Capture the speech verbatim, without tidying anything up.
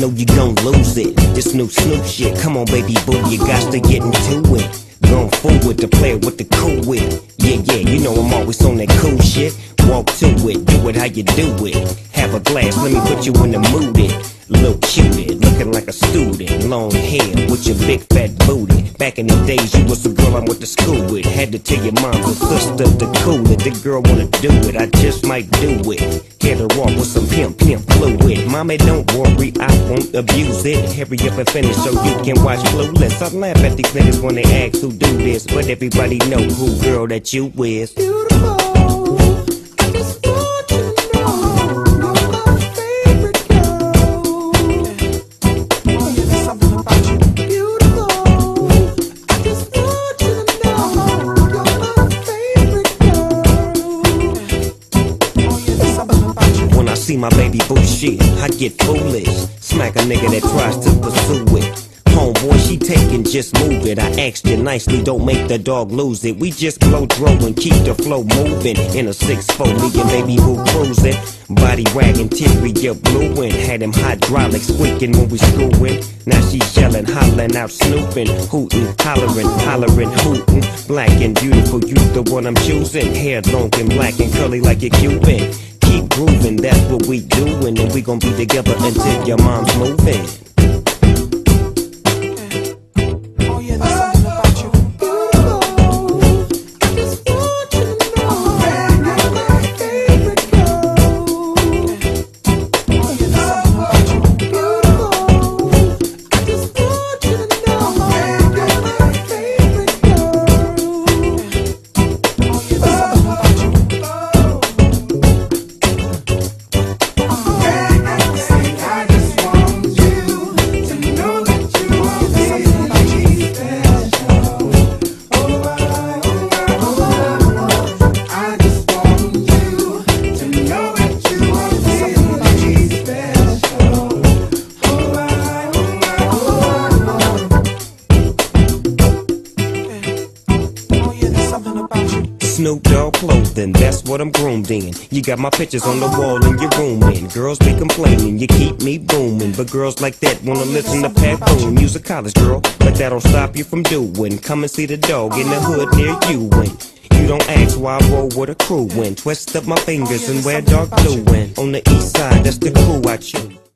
know you gon' lose it. This new Snoop shit, come on baby boo, you got to get into it. Going forward to play with the cool wit. Yeah, yeah, you know I'm always on that cool shit. Walk to it, do it how you do it. Have a glass, let me put you in the mood it. Little cutie, looking like a student. Long hair with your big fat booty. Back in the days you was the girl I went to school with. Had to tell your mom and sister to cool it. The girl wanna do it, I just might do it. Get her off with some pimp, pimp fluid. Mommy don't worry, I won't abuse it. Hurry up and finish so you can watch Clueless. I laugh at these niggas when they ask who do this, but everybody know who girl that you is. Beautiful. See my baby boo shit, I get foolish. Smack a nigga that tries to pursue it. Homeboy, she taking, just move it. I asked you nicely, don't make the dog lose it. We just blow throw and keep the flow moving. In a six four, me and baby boo cruising. Body wagging, teary, you blueing. Had them hydraulics squeaking when we screwing. Now she yelling, hollering out, snooping, hooting, hollering, hollering, hooting. Black and beautiful, you the one I'm choosing. Hair long and black and curly like a Cuban. Keep grooving, that's what we doing, and we gon' be together until your mom's moving. Oh yeah, there's something about you. I just want you to know you're my favorite girl. Oh yeah, there's something about you. I just want you to know you're my favorite girl. Oh yeah, there's something about you. Snoop Dogg clothing, that's what I'm groomed in. You got my pictures on the wall in your room, and girls be complaining, you keep me booming. But girls like that wanna listen to Pat Boone. You's a college girl, but that don't stop you from doing. Come and see the dog in the hood near you, and you don't ask why I roll with a crew when twist up my fingers and wear dark blue. And on the east side, that's the crew I choose.